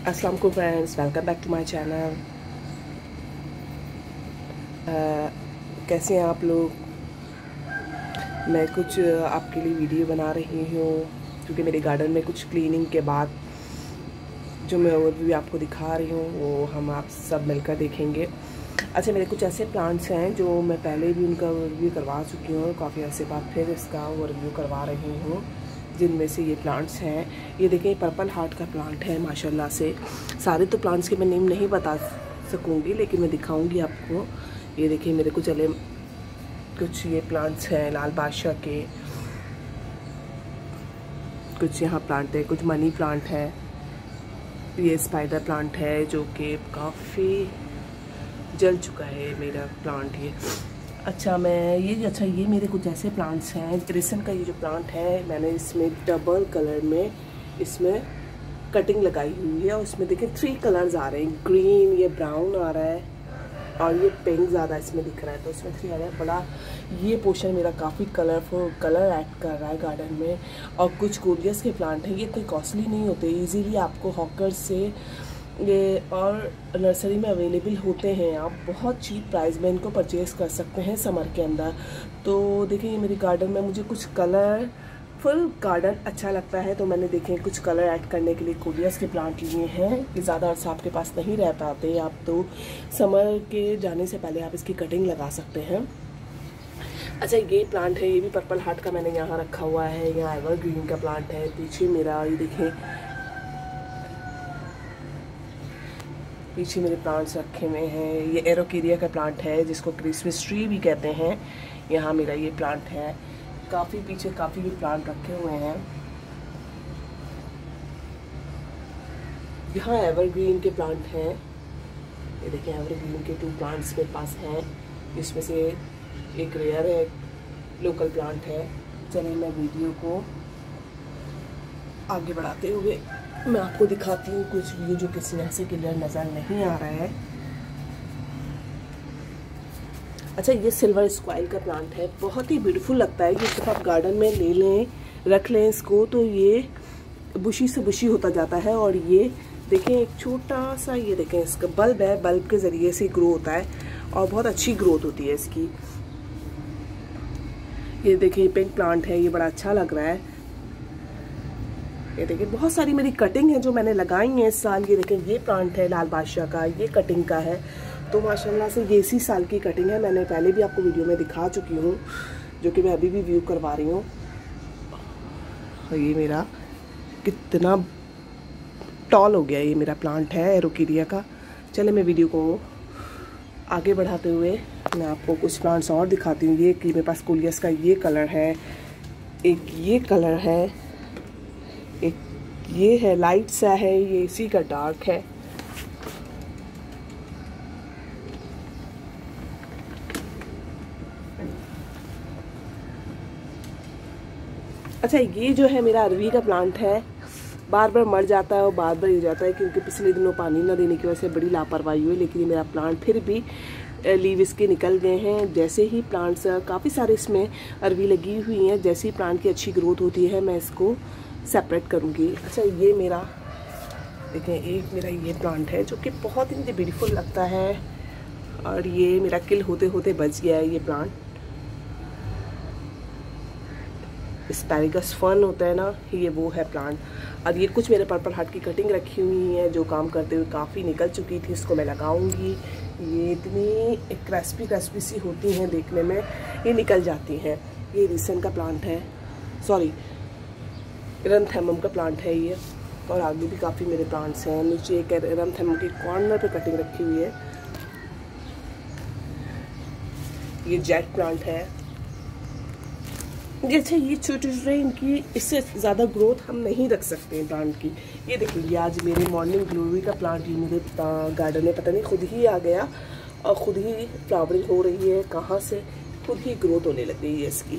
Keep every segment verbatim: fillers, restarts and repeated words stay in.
अस्सलाम वालेकुम friends, welcome back to my channel. कैसे हैं आप लोग? मैं कुछ आपके लिए वीडियो बना रही हूँ क्योंकि मेरे गार्डन में कुछ क्लीनिंग के बाद जो मैं ओवरव्यू आपको दिखा रही हूँ वो हम आप सब मिलकर देखेंगे। अच्छा, मेरे कुछ ऐसे प्लांट्स हैं जो मैं पहले भी उनका ओवरव्यू करवा चुकी हूँ, काफ़ी ऐसे बाद फिर इसका ओवरव्यू करवा रही हूँ, जिनमें से ये प्लांट्स हैं। ये देखें, पर्पल हार्ट का प्लांट है माशाल्लाह से। सारे तो प्लांट्स के मैं नेम नहीं बता सकूँगी लेकिन मैं दिखाऊँगी आपको। ये देखिए मेरे को चले कुछ ये प्लांट्स हैं लाल बादशाह के, कुछ यहाँ प्लांट है, कुछ मनी प्लांट है, ये स्पाइडर प्लांट है जो कि काफ़ी जल चुका है मेरा प्लांट ये। अच्छा मैं ये अच्छा ये मेरे कुछ ऐसे प्लांट्स हैं। क्रिसन का ये जो प्लांट है मैंने इसमें डबल कलर में इसमें कटिंग लगाई हुई है और इसमें देखिए थ्री कलर्स आ रहे हैं, ग्रीन, ये ब्राउन आ रहा है और ये पिंक ज़्यादा इसमें दिख रहा है, तो इसमें थ्री आ रहा है। बड़ा ये पोर्शन मेरा काफ़ी कलरफुल कलर ऐड कर रहा है गार्डन में। और कुछ कोलियस के प्लांट हैं, ये कोई कॉस्टली नहीं होते, इजीली आपको हॉकर से ये और नर्सरी में अवेलेबल होते हैं। आप बहुत चीप प्राइस में इनको परचेज़ कर सकते हैं समर के अंदर। तो देखिए ये मेरे गार्डन में मुझे कुछ कलर फुल गार्डन अच्छा लगता है, तो मैंने देखे कुछ कलर ऐड करने के लिए कोलियस के प्लांट लिए हैं कि ज़्यादा अर्सा आपके पास नहीं रह पाते, आप तो समर के जाने से पहले आप इसकी कटिंग लगा सकते हैं। अच्छा ये प्लांट है, ये भी पर्पल हार्ट का मैंने यहाँ रखा हुआ है। यहाँ एवरग्रीन का प्लांट है पीछे मेरा, ये देखें पीछे मेरे प्लांट्स रखे हुए हैं। ये एरोकेरिया का प्लांट है जिसको क्रिसमस ट्री भी कहते हैं। यहाँ मेरा ये प्लांट है, काफ़ी पीछे काफ़ी भी प्लांट रखे हुए हैं। यहाँ एवरग्रीन के प्लांट हैं, ये देखें एवरग्रीन के टू प्लांट्स मेरे पास हैं, इसमें से एक रेयर है, लोकल प्लांट है। चलिए मैं वीडियो को आगे बढ़ाते हुए मैं आपको दिखाती हूँ कुछ व्यू जो किसी यहाँ से क्लियर नज़र नहीं आ रहा है। अच्छा ये सिल्वर स्क्वाइल का प्लांट है, बहुत ही ब्यूटीफुल लगता है। ये जब आप गार्डन में ले लें रख लें इसको तो ये बुशी से बुशी होता जाता है। और ये देखें एक छोटा सा, ये देखें इसका बल्ब है, बल्ब के ज़रिए से ग्रो होता है और बहुत अच्छी ग्रोथ होती है इसकी। ये देखिए पिंक प्लांट है, ये बड़ा अच्छा लग रहा है। ये देखिए बहुत सारी मेरी कटिंग है जो मैंने लगाई है इस साल। ये देखें ये प्लांट है लाल बादशाह का, ये कटिंग का है, तो माशाल्लाह से ये इसी साल की कटिंग है। मैंने पहले भी आपको वीडियो में दिखा चुकी हूँ, जो कि मैं अभी भी व्यू करवा रही हूँ। ये मेरा कितना टॉल हो गया, ये मेरा प्लांट है एरोकेरिया का। चले मैं वीडियो को आगे बढ़ाते हुए मैं आपको कुछ प्लांट्स और दिखाती हूँ। ये कि मेरे पास कोलियस का ये कलर है, एक ये कलर है, एक ये है लाइट सा है, ये इसी का डार्क है। अच्छा ये जो है मेरा अरवी का प्लांट है, बार बार मर जाता है और बार बार हो जाता है क्योंकि पिछले दिनों पानी ना देने की वजह से बड़ी लापरवाही हुई। लेकिन ये मेरा प्लांट फिर भी लीव इसके निकल गए हैं। जैसे ही प्लांट्स काफ़ी सारे इसमें अरवी लगी हुई हैं, जैसे ही प्लांट की अच्छी ग्रोथ होती है मैं इसको सेपरेट करूँगी। अच्छा ये मेरा देखें, एक मेरा ये प्लांट है जो कि बहुत ही मुझे ब्यूटीफुल लगता है और ये मेरा किल होते होते बच गया है। ये प्लांट एस्पैरागस फर्न होता है ना, ये वो है प्लांट। और ये कुछ मेरे पर्पल हार्ट की कटिंग रखी हुई है जो काम करते हुए काफ़ी निकल चुकी थी, इसको मैं लगाऊंगी। ये इतनी क्रिस्पी क्रिस्पी सी होती हैं देखने में, ये निकल जाती हैं। ये रिसन का प्लांट है, सॉरी एरंथेमम का प्लांट है ये। और आगे भी काफ़ी मेरे प्लांट्स हैं। नीचे एक एरंथेमम की कॉर्नर पे कटिंग रखी हुई है। ये जेट प्लांट है। जैसे ये छोटे छोटे इनकी इससे ज़्यादा ग्रोथ हम नहीं रख सकते हैं प्लांट की। ये देखिए आज मेरे मॉर्निंग ग्लोरी का प्लांट ये मेरे गार्डन में पता नहीं खुद ही आ गया और खुद ही फ्लावरिंग हो रही है, कहाँ से खुद ही ग्रोथ होने लग गई है इसकी।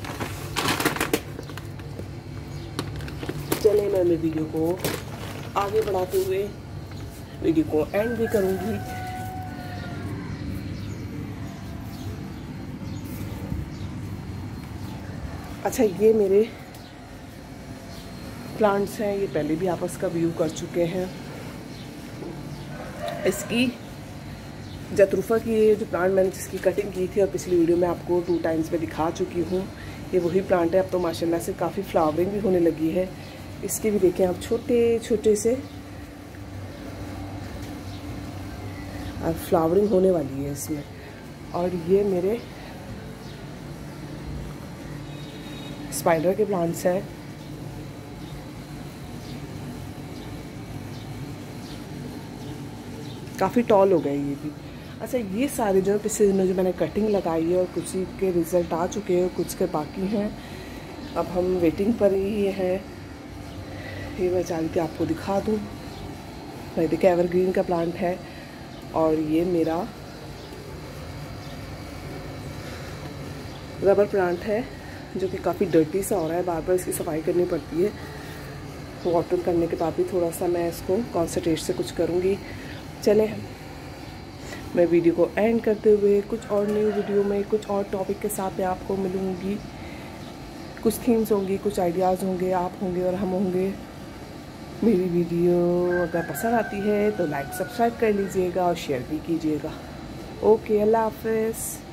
चले मैं मैं वीडियो को आगे बढ़ाते हुए वीडियो को एंड भी करूँगी। अच्छा ये मेरे प्लांट्स हैं, ये पहले भी आप उसका व्यू कर चुके हैं। इसकी जतरूफा की ये जो प्लांट मैंने जिसकी कटिंग की थी और पिछली वीडियो में आपको टू टाइम्स में दिखा चुकी हूँ, ये वही प्लांट है। अब तो माशाल्लाह से काफ़ी फ्लावरिंग भी होने लगी है। इसके भी देखें आप छोटे छोटे से और फ्लावरिंग होने वाली है इसमें। और ये मेरे स्पाइडर के प्लांट्स हैं। काफ़ी टॉल हो गए ये भी। अच्छा, ये सारे जो पिछले दिनों जो मैंने कटिंग लगाई है और कुछ के रिज़ल्ट आ चुके हैं, कुछ के बाकी हैं। अब हम वेटिंग पर ही हैं। ये मैं चाह रही थी आपको दिखा दूँ। मैं देखिए एवरग्रीन का प्लांट है और ये मेरा रबर प्लांट है जो कि काफ़ी डर्टी सा हो रहा है, बार बार इसकी सफाई करनी पड़ती है। वाटर करने के बाद भी थोड़ा सा मैं इसको कॉन्सेंट्रेट से कुछ करूँगी। चलें मैं वीडियो को एंड करते हुए कुछ और न्यू वीडियो में कुछ और टॉपिक के साथ मैं आपको मिलूँगी। कुछ थीम्स होंगी, कुछ आइडियाज़ होंगे, आप होंगे और हम होंगे। मेरी वीडियो अगर पसंद आती है तो लाइक सब्सक्राइब कर लीजिएगा और शेयर भी कीजिएगा। ओके, अल्लाह हाफ़िज़।